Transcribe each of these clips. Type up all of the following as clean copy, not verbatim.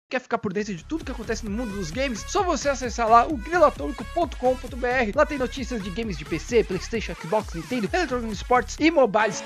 Quer ficar por dentro de tudo que acontece no mundo dos games? Só você acessar lá o griloatômico.com.br. Lá tem notícias de games de PC, PlayStation, Xbox, Nintendo, Electronic Sports e mobiles.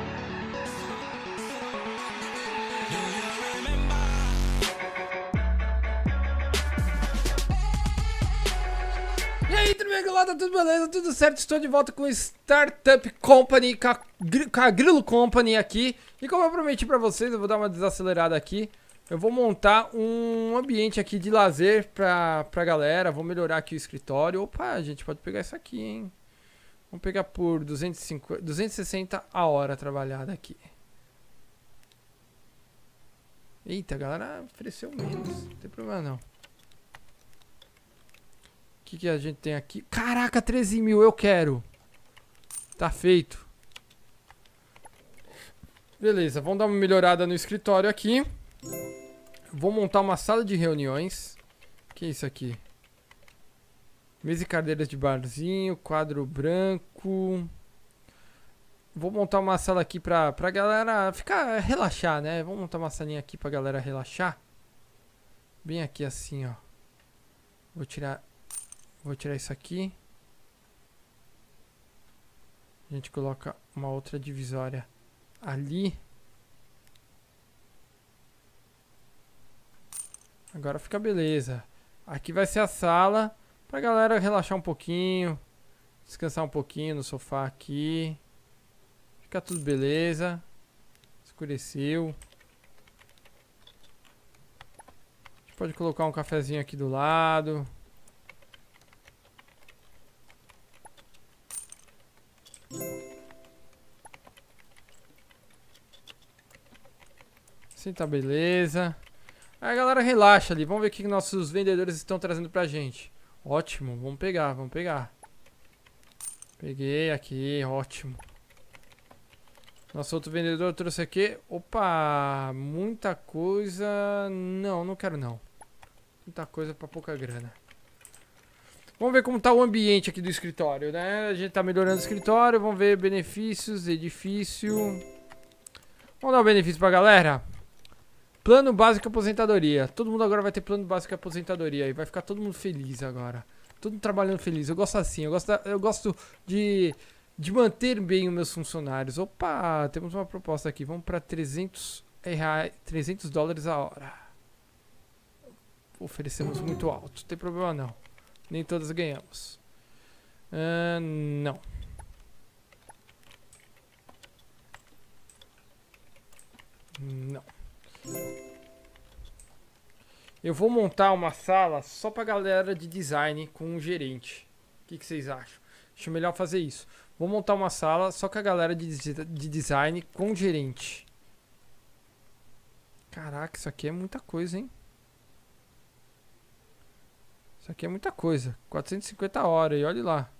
E aí, tudo bem, galera? Tudo beleza? Tudo certo? Estou de volta com Startup Company, com a Grilo Company aqui. E como eu prometi pra vocês, eu vou dar uma desacelerada aqui. Eu vou montar um ambiente aqui de lazer pra galera. Vou melhorar aqui o escritório. Opa, a gente pode pegar isso aqui, hein? Vamos pegar por 260 a hora trabalhada aqui. Eita, a galera ofereceu menos. Não tem problema não. O que a gente tem aqui? Caraca, 13 mil, eu quero. Tá feito. Beleza, vamos dar uma melhorada no escritório aqui. Vou montar uma sala de reuniões. Que é isso aqui? Mesa e cadeiras de barzinho, quadro branco. Vou montar uma sala aqui pra galera relaxar, né? Vamos montar uma salinha aqui pra galera relaxar. Bem aqui assim, ó. Vou tirar isso aqui. A gente coloca uma outra divisória ali. Agora fica beleza. Aqui vai ser a sala pra galera relaxar um pouquinho. Descansar um pouquinho no sofá aqui. Fica tudo beleza. Escureceu. A gente pode colocar um cafezinho aqui do lado. Assim tá beleza. Aí a galera relaxa ali. Vamos ver o que nossos vendedores estão trazendo pra gente. Ótimo, vamos pegar, vamos pegar. Peguei aqui, ótimo. Nosso outro vendedor trouxe aqui. Opa, muita coisa. Não, não quero não. Muita coisa pra pouca grana. Vamos ver como tá o ambiente aqui do escritório, né? A gente tá melhorando o escritório. Vamos ver benefícios, edifício. Vamos dar um benefício pra galera. Plano básico aposentadoria. Todo mundo agora vai ter plano básico aposentadoria. E vai ficar todo mundo feliz agora. Todo mundo trabalhando feliz. Eu gosto assim. Eu gosto de manter bem os meus funcionários. Opa, temos uma proposta aqui. Vamos para 300 dólares a hora. Oferecemos muito alto. Não tem problema não. Nem todas ganhamos. Não. Não. Eu vou montar uma sala só pra galera de design com um gerente. O que vocês acham? Acho melhor fazer isso. Vou montar uma sala só com a galera de design com gerente. Caraca, isso aqui é muita coisa, hein? Isso aqui é muita coisa. 450 horas e olha lá.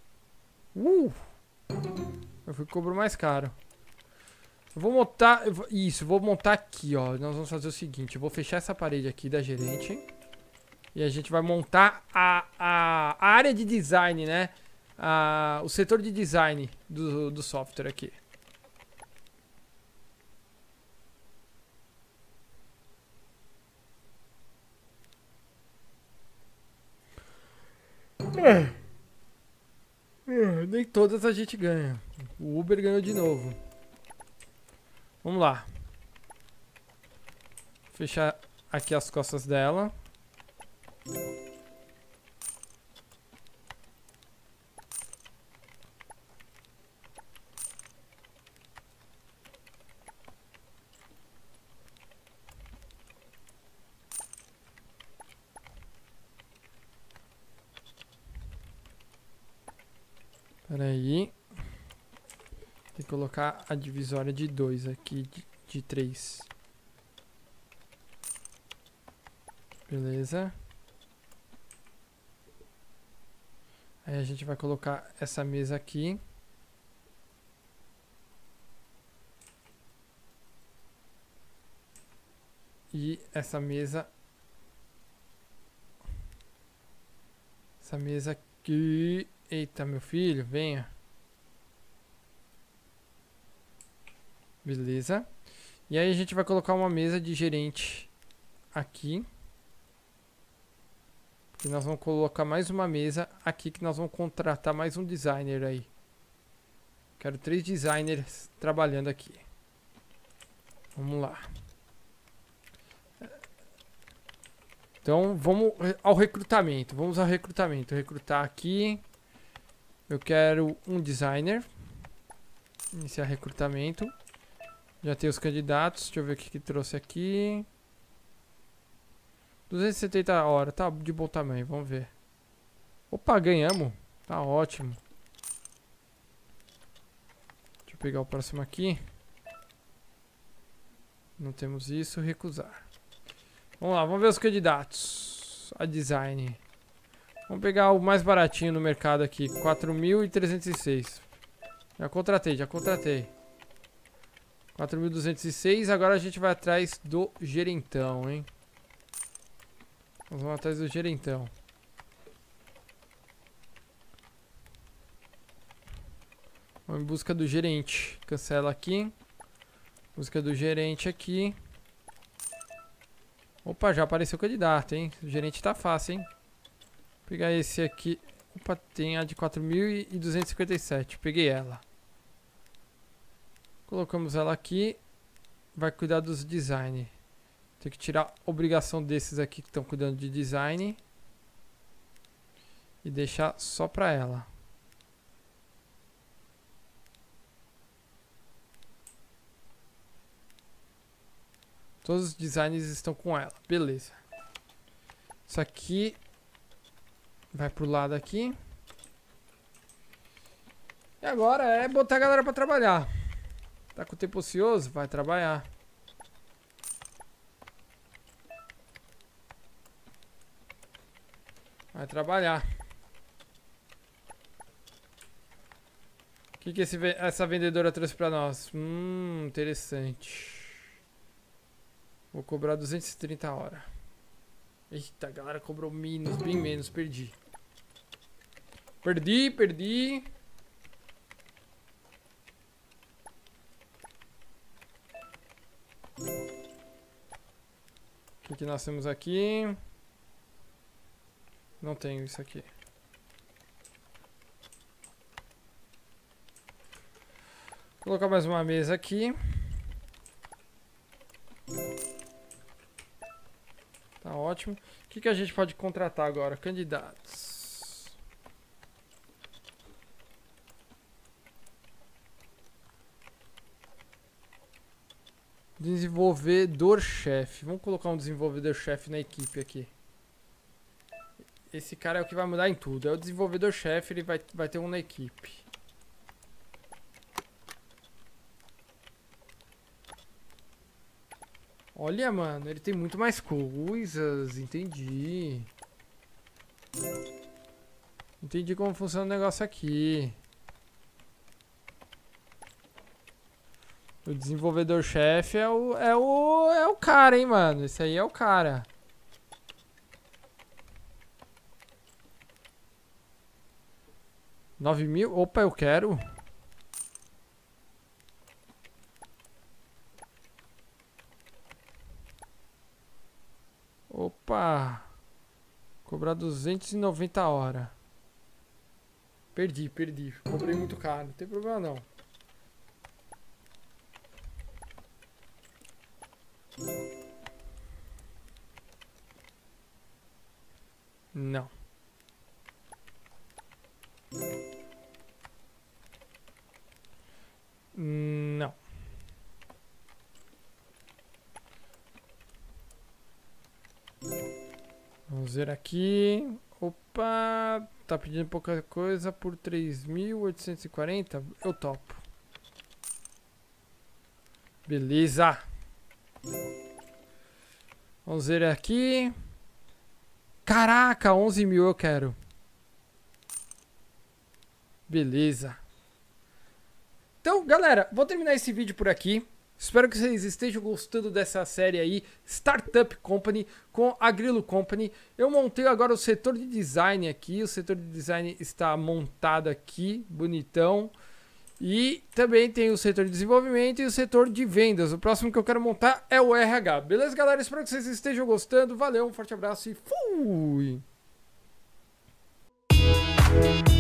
Eu fui cobrar mais caro. Eu vou montar... Isso, vou montar aqui, ó. Nós vamos fazer o seguinte. Eu vou fechar essa parede aqui da gerente. E a gente vai montar a área de design, né? O setor de design do software aqui. Nem todas a gente ganha. O Uber ganhou de novo. Vamos lá. Fechar aqui as costas dela. Espera aí. Tem que colocar a divisória de 2 aqui, de 3. Beleza. Aí a gente vai colocar essa mesa aqui. E essa mesa. Essa mesa aqui. Eita, meu filho, venha. Beleza. E aí a gente vai colocar uma mesa de gerente aqui. Porque nós vamos colocar mais uma mesa aqui que nós vamos contratar mais um designer aí. Quero 3 designers trabalhando aqui. Vamos lá. Então, vamos ao recrutamento. Vamos ao recrutamento. Recrutar aqui. Eu quero um designer. Iniciar recrutamento. Já tem os candidatos. Deixa eu ver o que trouxe aqui. 270 horas. Tá de bom tamanho. Vamos ver. Opa, ganhamos. Tá ótimo. Deixa eu pegar o próximo aqui. Não temos isso. Recusar. Vamos lá, vamos ver os candidatos a design. Vamos pegar o mais baratinho no mercado aqui, 4.306. Já contratei. 4.206, agora a gente vai atrás do gerentão, hein? Nós vamos atrás do gerentão. Vamos em busca do gerente. Cancela aqui. Busca do gerente aqui. Opa, já apareceu o candidato, hein? O gerente tá fácil, hein? Vou pegar esse aqui. Opa, tem a de 4.257. Peguei ela. Colocamos ela aqui. Vai cuidar dos design. Tem que tirar a obrigação desses aqui que estão cuidando de design. E deixar só pra ela. Todos os designs estão com ela. Beleza. Isso aqui vai pro lado aqui. E agora é botar a galera pra trabalhar. Tá com o tempo ocioso? Vai trabalhar. Vai trabalhar. O que essa vendedora trouxe pra nós? Interessante. Vou cobrar 230 horas. Eita, a galera cobrou menos, bem menos. Perdi. Perdi. O que nós temos aqui? Não tenho isso aqui. Vou colocar mais uma mesa aqui. Tá ótimo. O que a gente pode contratar agora? Candidatos. Desenvolvedor-chefe. Vamos colocar um desenvolvedor-chefe na equipe aqui. Esse cara é o que vai mudar em tudo. É o desenvolvedor-chefe, ele vai ter um na equipe. Olha, mano, ele tem muito mais coisas. Entendi. Entendi como funciona o negócio aqui. O desenvolvedor-chefe é o cara, hein, mano. Esse aí é o cara. $9.000? Opa, eu quero. Opa. Cobrar 290 horas. Perdi. Comprei muito caro. Não tem problema não. Não. Não. Vamos ver aqui. Opa, tá pedindo pouca coisa por 3.840. Eu topo. Beleza. Vamos ver aqui. Caraca, 11.000 eu quero. Beleza. Então, galera, vou terminar esse vídeo por aqui. Espero que vocês estejam gostando dessa série aí, Startup Company, com a Grilo Company. Eu montei agora o setor de design aqui. O setor de design está montado aqui, bonitão. E também tem o setor de desenvolvimento e o setor de vendas. O próximo que eu quero montar é o RH. Beleza, galera? Espero que vocês estejam gostando. Valeu, um forte abraço e fui!